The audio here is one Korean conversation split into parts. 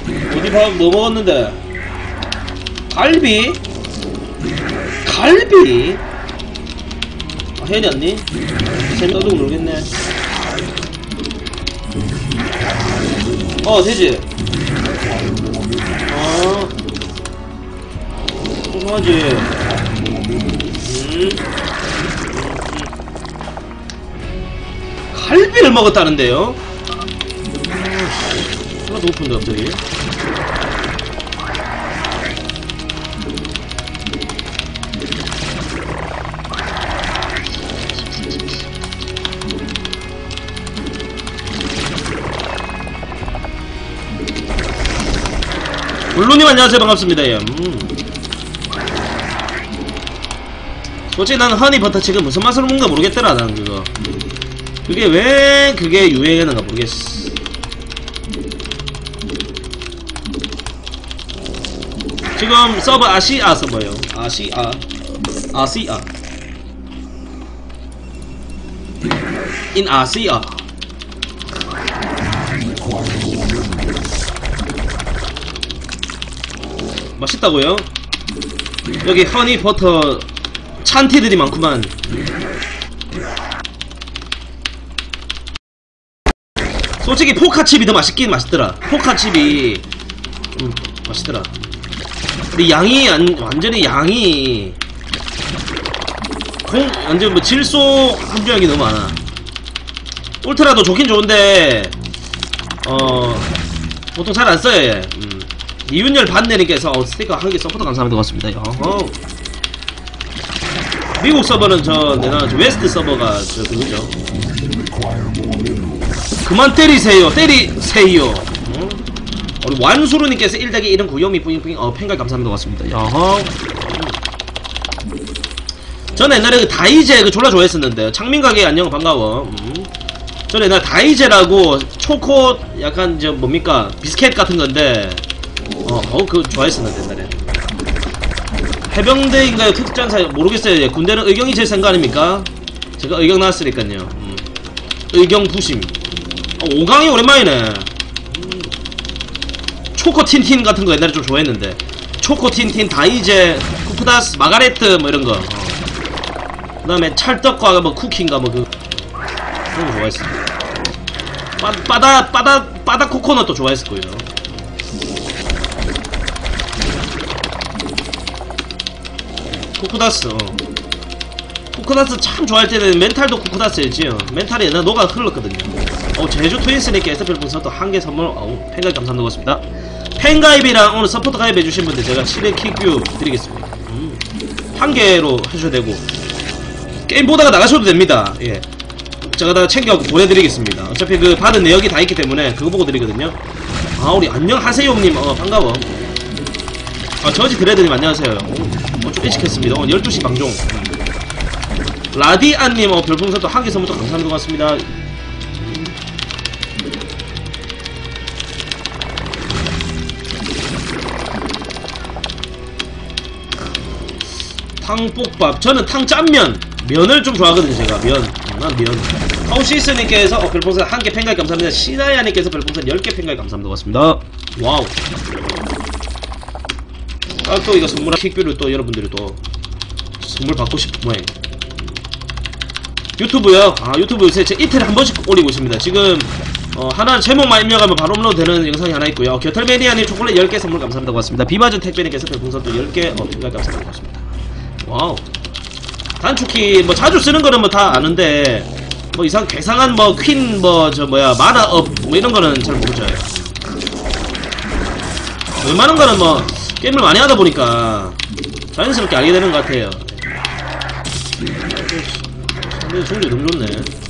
어디 밥 뭐 먹었는데? 갈비? 갈비? 아, 혜연이 왔니? 재미없다고 놀겠네. 되지? 소소하지? 갈비를 먹었다는데요? 하나도 고픈데 갑자기. 블루님 안녕하세요. 반갑습니다. 예. 솔직히 난 허니버터 지금 무슨 맛으로 먹는가 모르겠더라. 난 그거 그게 왜 그게 유행했는가 모르겠어. 지금 서버 아시아 서버요. 아시아 in 아시아. 맛있다고요? 여기 허니버터 찬티들이 많구만. 솔직히 포카칩이 더 맛있긴 맛있더라. 포카칩이 맛있더라. 근데 양이 완전히 양이 완전 뭐 질소 함유량이 너무 많아. 울트라도 좋긴 좋은데 보통 잘 안 써요. 얘. 이윤열 반내님께서 스티커 한 개 서포터 감사합니다. 고맙습니다. 미국 서버는 내가 웨스트 서버가 그거죠. 그만 때리세요. 우리 완수루님께서 1-1은 구요미 뿌잉뿌잉 팬가 감사합니다. 고맙습니다. 저는 옛날에 그 다이제 그 졸라 좋아했었는데. 창민가게 안녕 반가워. 저는 옛날 다이제라고 초코 약간 뭡니까 비스켓 같은 건데 그거 좋아했었는데 옛날에. 해병대인가요? 특전사 모르겠어요. 군대는 의경이 제일 센 거 아닙니까? 제가 의경 나왔으니까요. 의경 부심. 5강이 오랜만이네. 초코 틴틴 같은 거 옛날에 좀 좋아했는데. 초코 틴틴, 다이제, 쿠쿠다스, 마가레트 뭐 이런 거. 그 다음에 찰떡과 뭐 쿠키인가 뭐 그런 거 좋아했어. 바다 코코넛도 좋아했을 거예요. 쿠쿠다스. 쿠쿠다스 참 좋아할 때는 멘탈도 쿠쿠다스였지. 멘탈이 옛날 녹아 흘렀거든요. 제주 트윈스님께서 별풍선 또 한 개 선물 팬가입 감사합니다. 고맙습니다. 팬가입이랑 오늘 서포터 가입해주신 분들 제가 실행 킥뷰 드리겠습니다. 한 개로 해주셔도 되고 게임 보다가 나가셔도 됩니다. 예, 제가 다 챙겨 보내드리겠습니다. 어차피 그 받은 내역이 다 있기 때문에 그거 보고 드리거든요. 우리 안녕하세요님 반가워. 저지 드레드님 안녕하세요. 좀 일찍 했습니다. 12시 방송. 라디안님 별풍선 또 한 개 선물 또 감사합니다. 고맙습니다. 탕볶밥. 저는 탕짠면 면을 좀 좋아하거든요. 제가 난 면. 하우시스님께서 별풍선 한 개 팬가입 감사합니다. 시나야님께서 별풍선 10개 팬가입 감사합니다. 고맙습니다. 와우. 또 이거 선물한 킥뷰를 또 여러분들이 또 선물 받고 싶은 모양. 유튜브요? 유튜브 요새 제 이틀에 한 번씩 올리고 있습니다. 지금 하나 제목만 입력하면 바로 업로드 되는 영상이 하나 있고요. 겨털매니아님 초콜릿 10개 선물 감사합니다. 고맙습니다. 비맞은 택배님께서 별풍선 또 10개 감사합니다. 고맙습니다. 와우. 단축키 뭐 자주 쓰는 거는 뭐 다 아는데 뭐 괴상한 뭐 퀸 만화업 뭐 이런 거는 잘 모르죠. 웬만한 거는 뭐 게임을 많이 하다 보니까 자연스럽게 알게 되는 것 같아요. 근데 종류 너무 좋네.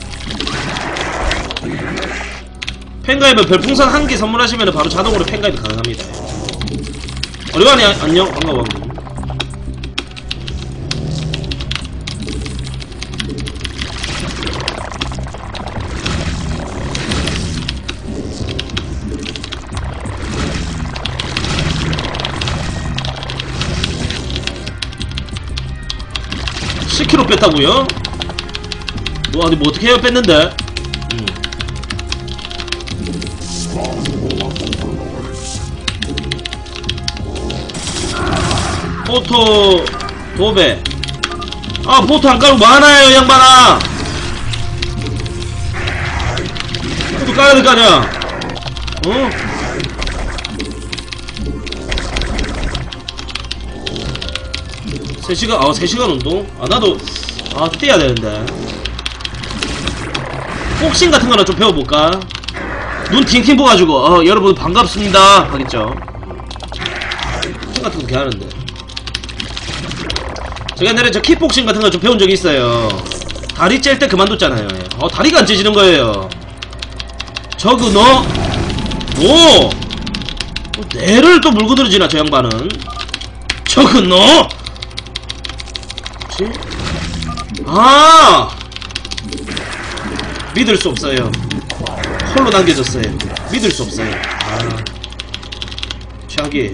팬가입은 별풍선 한 개 선물하시면 바로 자동으로 팬가입이 가능합니다. 어리바니 안녕 반가워. (10kg) 뺐다고요? 뭐 어떻게 해요? 뺐는데? 포토 도배. 아 포토 안 깔고 뭐하나요 양반아. 포토 깔아야 될 거 아니야. 어? 3시간 3시간 운동? 나도 좀 뛰어야 되는데. 복싱 같은 거나 좀 배워볼까? 눈 팅팅 부어가지고 여러분 반갑습니다 하겠죠. 복싱 같은 거 개하는데. 제가 옛날에 저 킥복싱 같은 거 좀 배운 적이 있어요. 다리 짤 때 그만뒀잖아요. 다리가 안 째지는 거예요. 저거 너 뇌를 또 물고 들어지나 저 양반은. 저거 너 뭐지? 믿을 수 없어요. 홀로 남겨졌어요. 믿을 수 없어요. 최악이.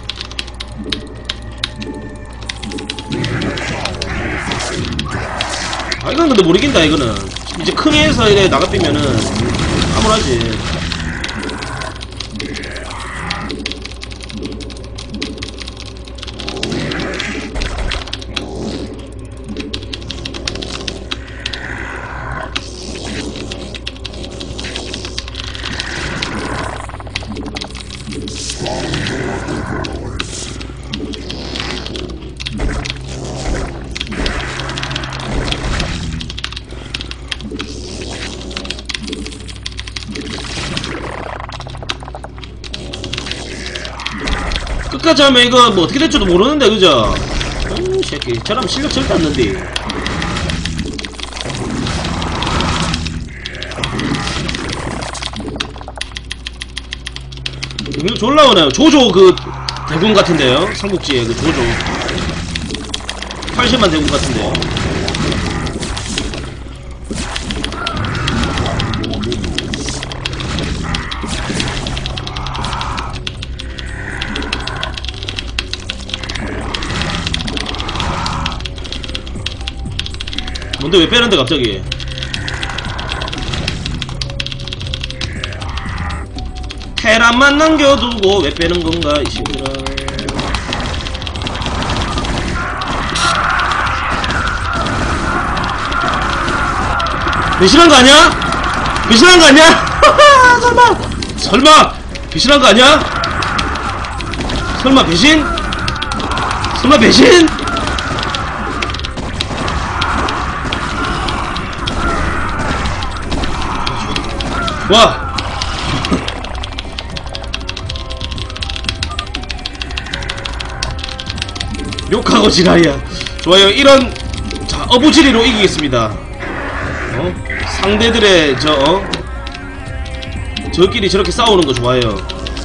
이건 근데 못 이긴다 이거는. 이제 큰 애에서 이래 나가삐면은 아무라지. 끝까지 하면 이거 뭐 어떻게 될지도 모르는데 그죠? 이 새끼 저라면 실력 절대 안 는디. 이거 졸라 오네요. 조조 그 대군 같은데요? 삼국지의 그 조조 80만 대군 같은데요? 뭔데 왜 빼는데 갑자기? 테란만 남겨두고 왜 빼는 건가 이 새끼들아. 배신한 거 아니야? 배신한 거 아니야? 설마 배신한 거 아니야? 설마 배신? 설마 배신? 와! 욕하고 지랄이야. 좋아요. 이런 자 어부지리로 이기겠습니다. 상대들의 저끼리 저렇게 싸우는 거 좋아요.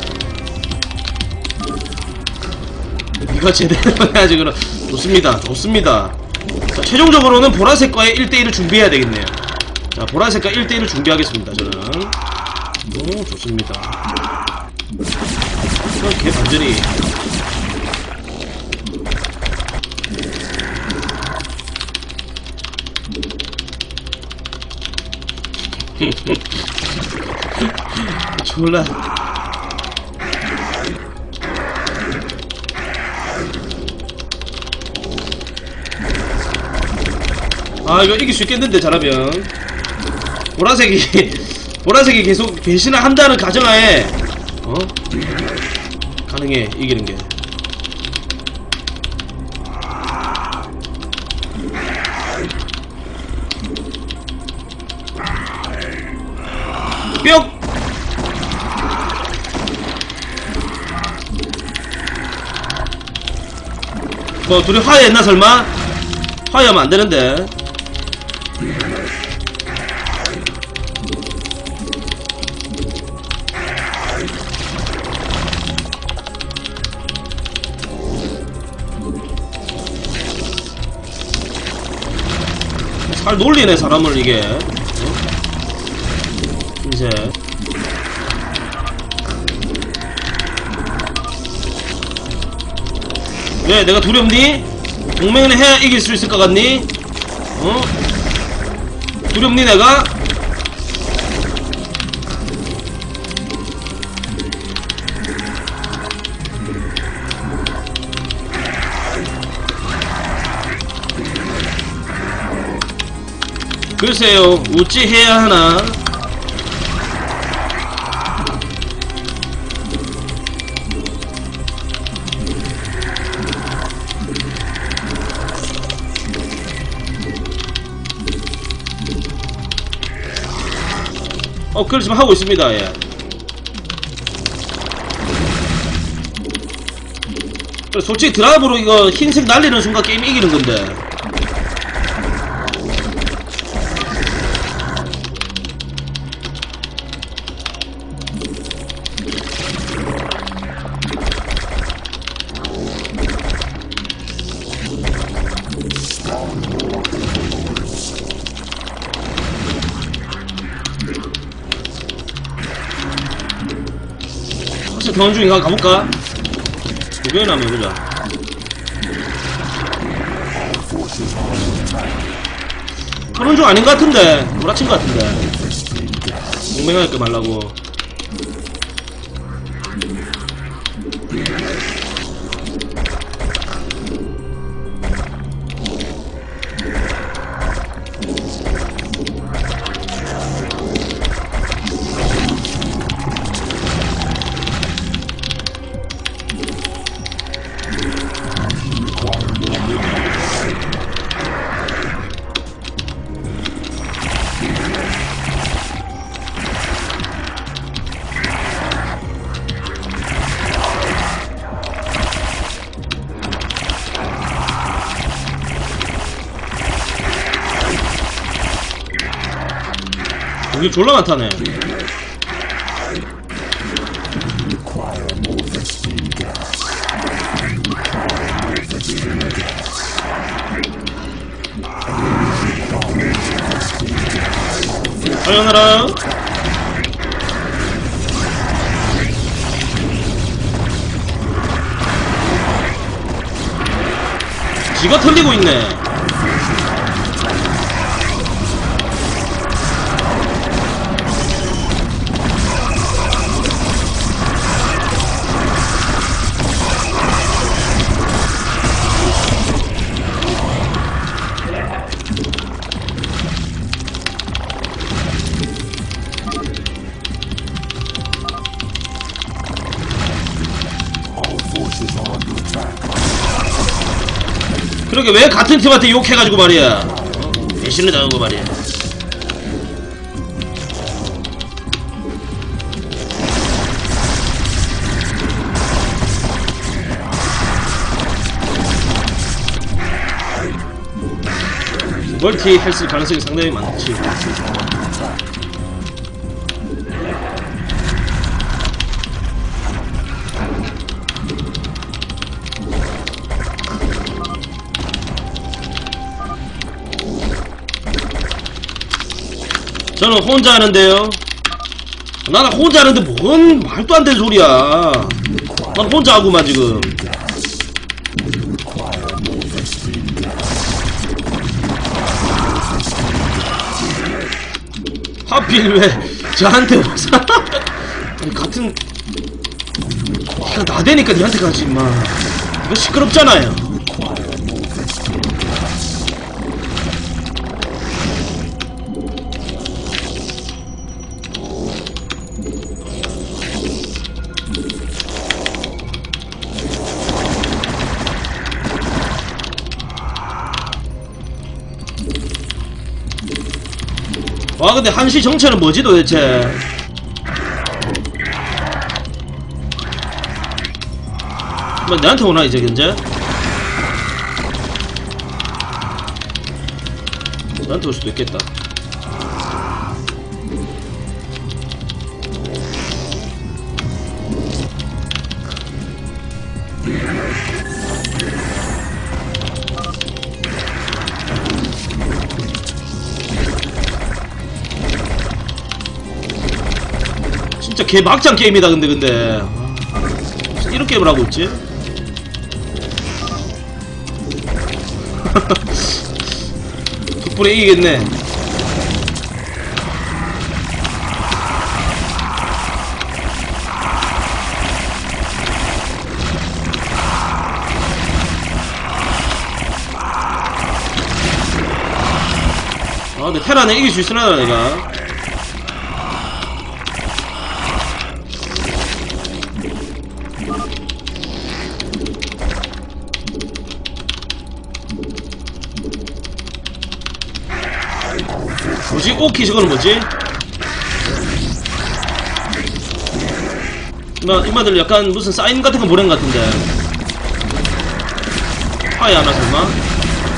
이거 제대로 해야지. 그럼 좋습니다. 좋습니다. 자, 최종적으로는 보라색과의 1대1을 준비해야 되겠네요. 자, 보라색과 1대1을 준비하겠습니다. 저는 좋습니다. 이렇게 완전히 졸라 이거 이길 수 있겠는데 잘하면. 보라색이 계속 배신을 한다는 가정하에 가능해 이기는 게. 뿅! 뭐 둘이 화해했나 설마? 화해하면 안 되는데. 잘 놀리네 사람을 이게. 이제 왜 내가 두렵니? 동맹을 해야 이길 수 있을 것 같니? 두렵니 내가? 글쎄요, 어찌 해야 하나? 그걸 지금 하고 있습니다. 예. 솔직히 드랍으로 이거 흰색 날리는 순간 게임 이기는 건데. 혹시 경험 중인가 가볼까? 구경이나 한번 해보자. 그런 중 아닌 것 같은데, 구라친 것 같은데. 공맹하게 말라고. 여기 졸라 많다네. 사요나라. 지가 털리고 있네. 그러게 왜 같은 팀한테 욕해가지고 말이야. 배신을 당한 거 말이야. 멀티 했을 가능성이 상당히 많지. 저는 혼자 하는데요. 나는 혼자 하는데 뭔 말도 안 되는 소리야. 난 혼자 하고만 지금. 하필 왜 저한테 와서 같은 나대니까 니한테 가지 임마. 이거 시끄럽잖아요. 와 근데 한시 정체는 뭐지 도대체? 뭐 내한테 오나 이제 현재? 나한테 올 수도 있겠다. 진짜 개 막장 게임이다. 근데 무슨 이런 게임을 하고 있지? 덕분에 이기겠네. 근데 테라는 이길 수 있으려나 내가. 뭐지? 오키 저거는 뭐지? 이마들 약간 무슨 사인 같은 거 보낸 것 같은데. 파이 하나 설마?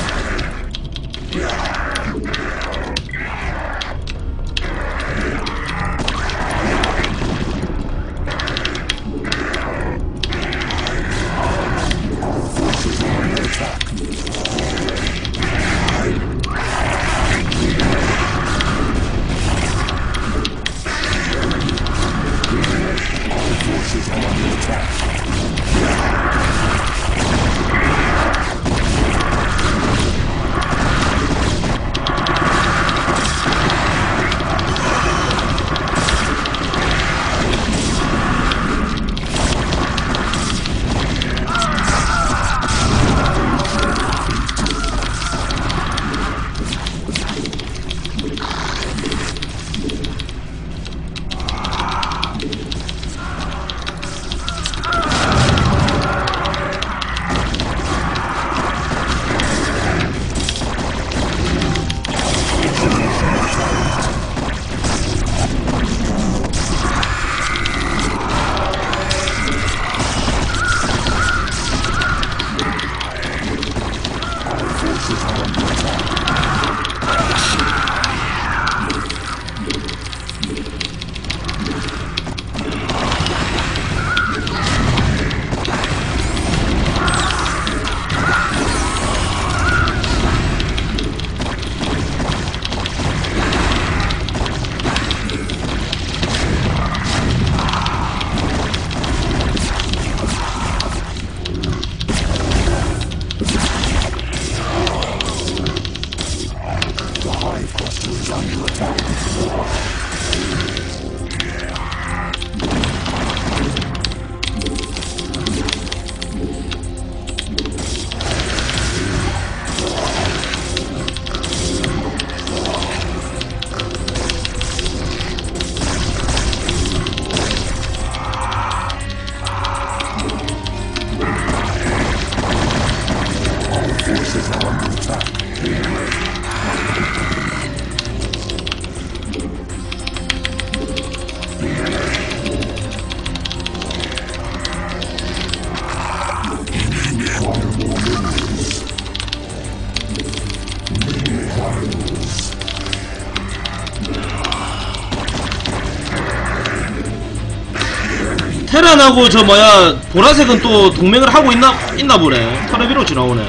테란하고 저 뭐야 보라색은 또 동맹을 하고 있나 보네. 털에 위로 지나오네.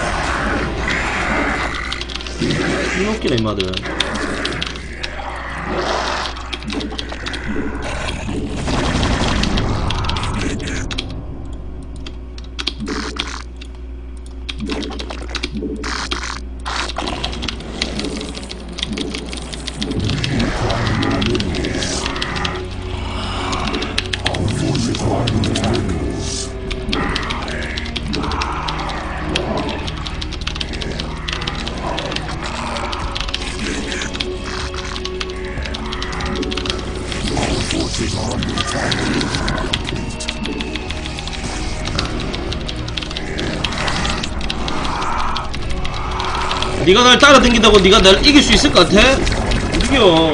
웃기네 임마들. 네가 날 따라다닌다고 네가 날 이길 수 있을 것 같아? 못 이겨.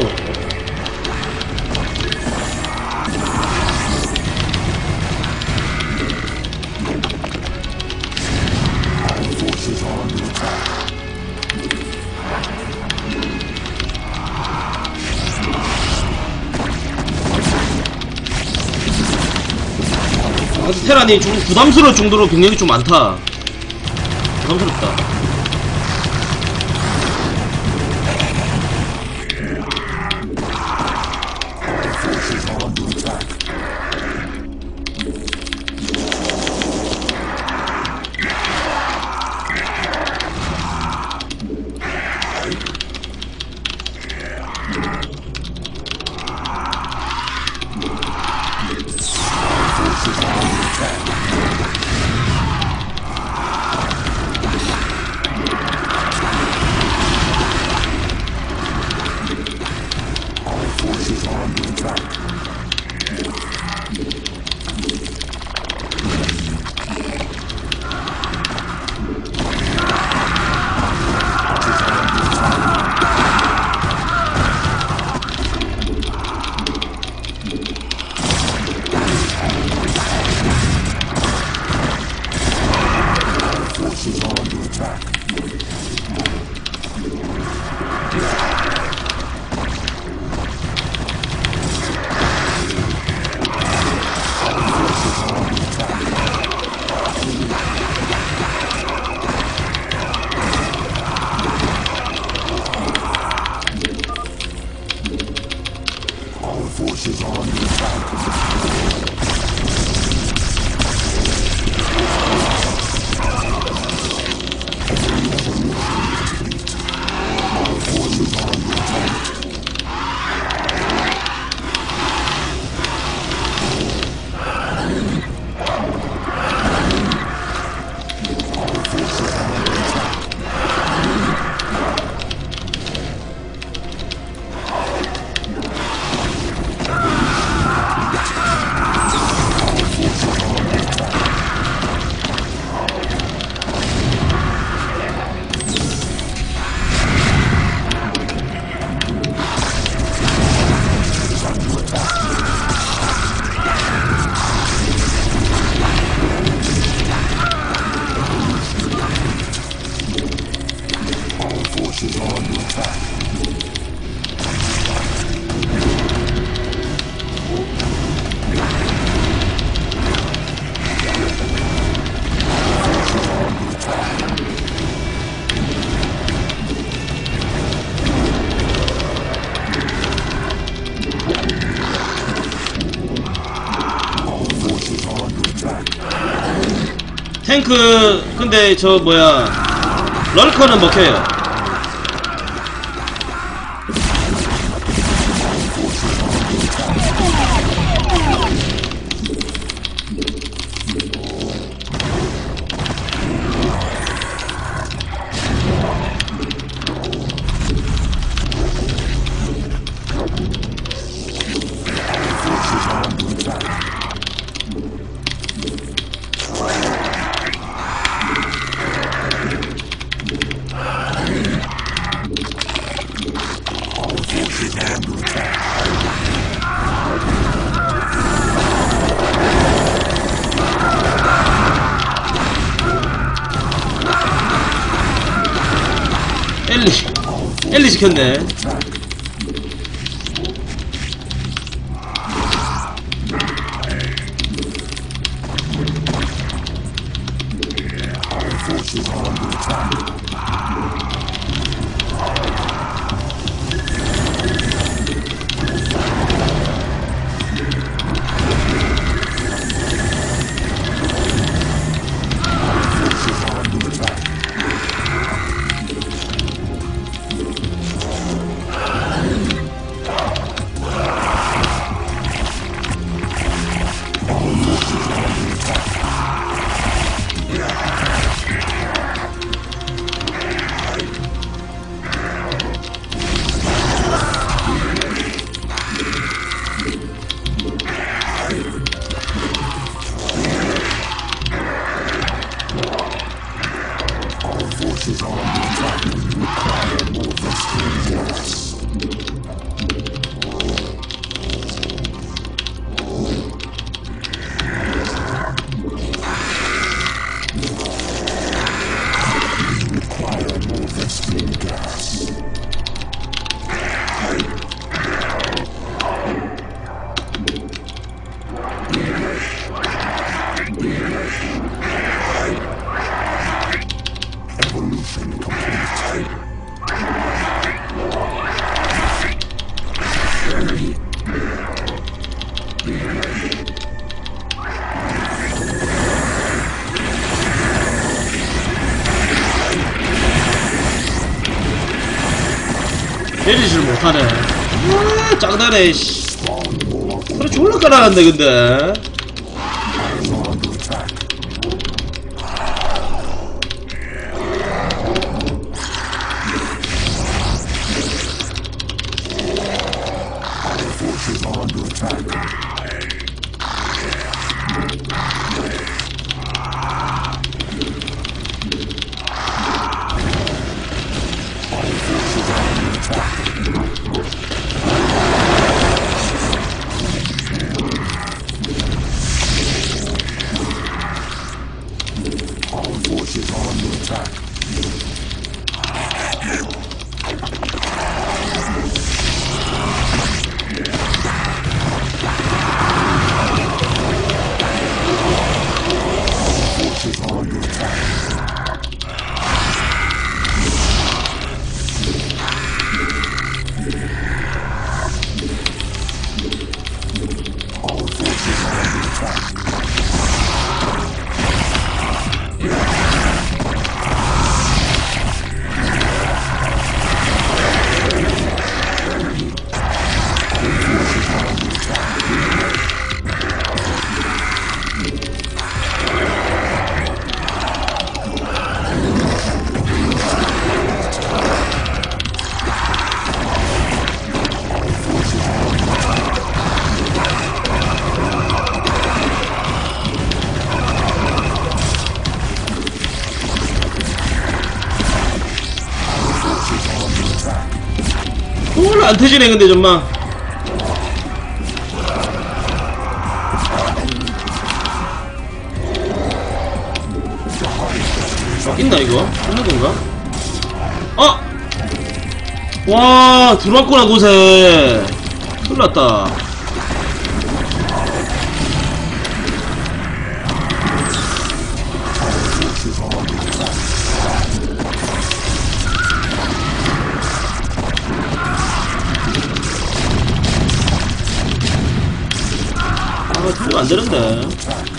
테란이 좀 부담스러울 정도로 병력이 좀 많다. 부담스럽다. 탱크 근데 저 뭐야 럴커는 먹혀요. 엘리 시켰네. 내리지를 못하네. 아, 짱다네, 씨. 그래, 졸라 깔아놨네, 근데. 안 터지네 근데 정말. 있나 이거? 있는 건가? 어! 와 들어왔구나 곳에. 큰일 났다. 아, 안 되는데.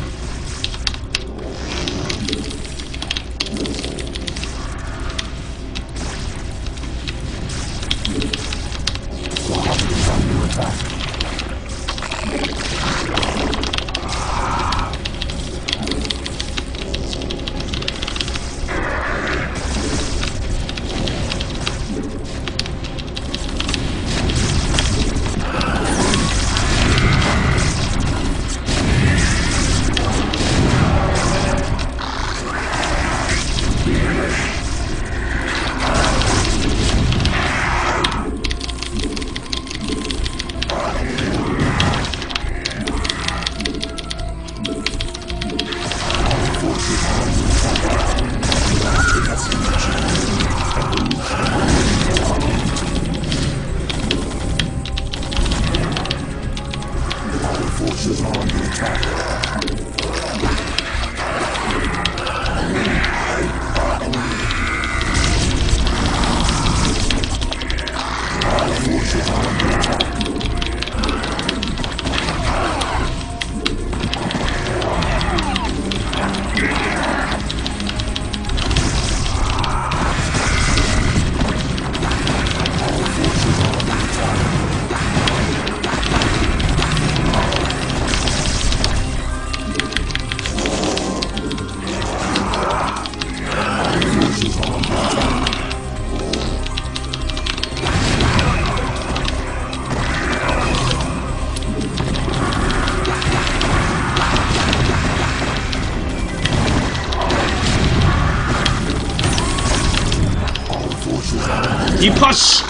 이파씨.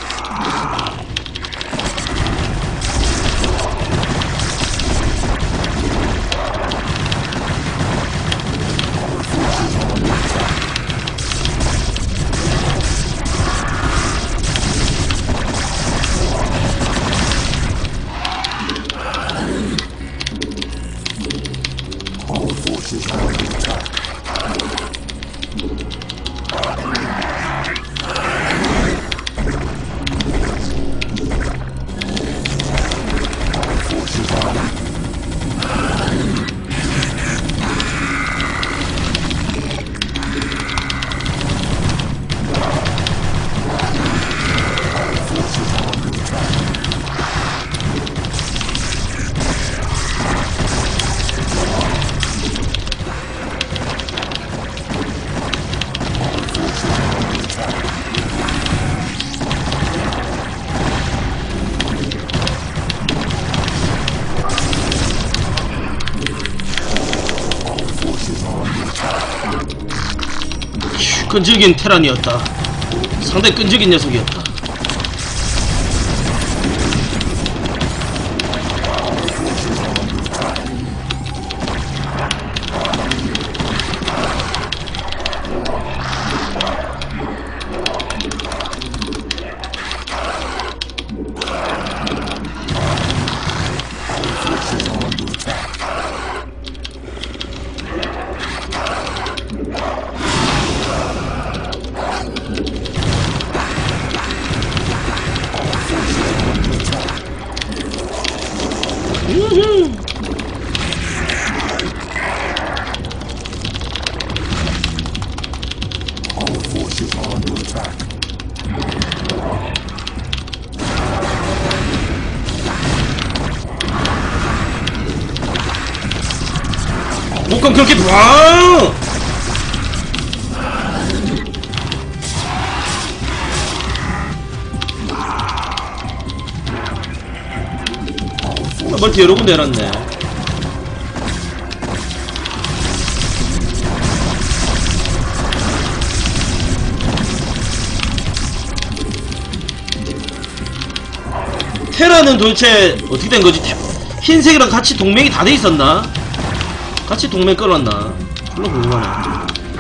끈질긴 테란이었다. 상대 끈질긴 녀석이었다. 목감 그렇게 와! 멀티 여러 군데 해놨네. 테라는 도대체 어떻게 된 거지? 흰색이랑 같이 동맹이 다 돼 있었나? 같이 동맹 끌었나? 졸라 궁금하네.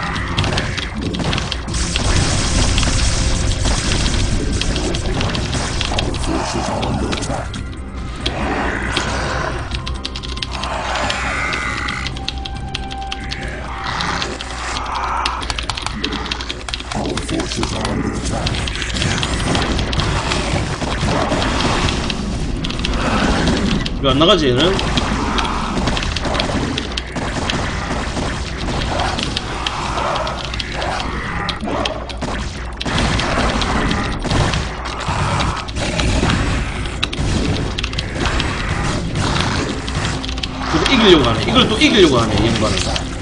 왜 안 나가지 얘는? 이기려고 하네. 이걸 또 이기려고 하네, 이 양반은.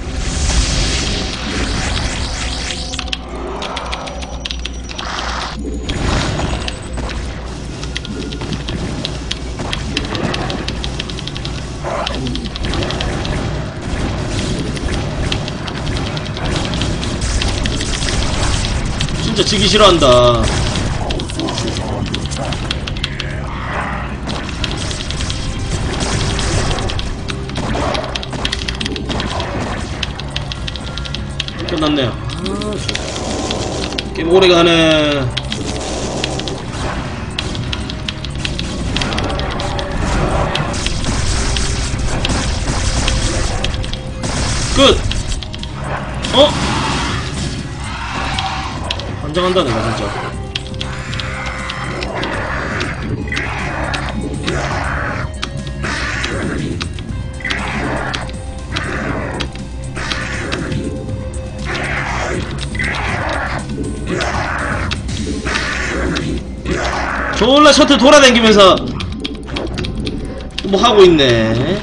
진짜 지기 싫어한다. 끝났네요. 게임 오래가네. 끝! 어? 환장한다 내가 진짜. 졸라 셔틀 돌아다니면서 뭐 하고 있네.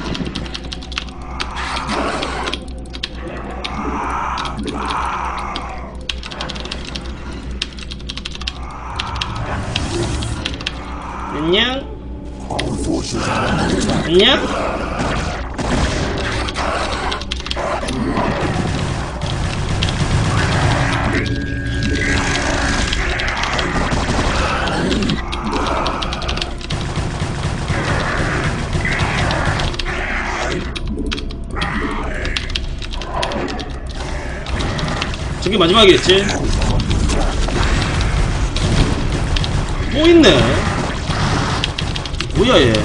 안녕? 안녕? 저게 마지막이겠지? 또 있네. 뭐야 얘?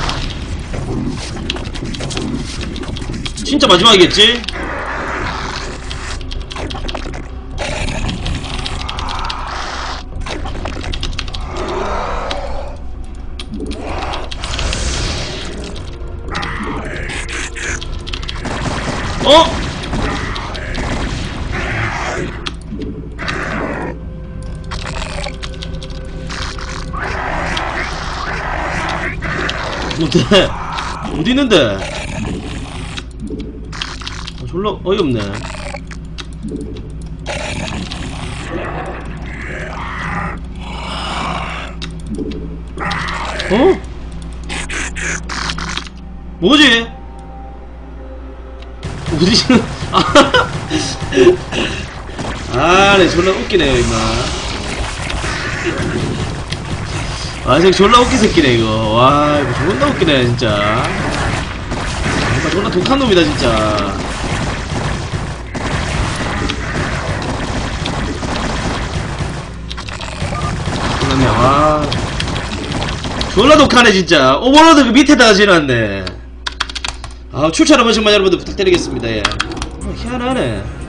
진짜 마지막이겠지? 어? 뭔데? 어디 있는데? 졸라 어이없네. 어? 뭐지? 어디 지금? 아, 네, 졸라 웃기네요, 임마. 아, 저기 졸라 웃기 새끼네, 이거. 와, 이거 존나 웃기네, 진짜. 정말 졸라 독한 놈이다, 진짜. 그러네, 와. 졸라 독하네, 진짜. 오버로드 그 밑에다가 지났네. 아, 출처 한 번씩만 여러분들 부탁드리겠습니다, 예. 희한하네.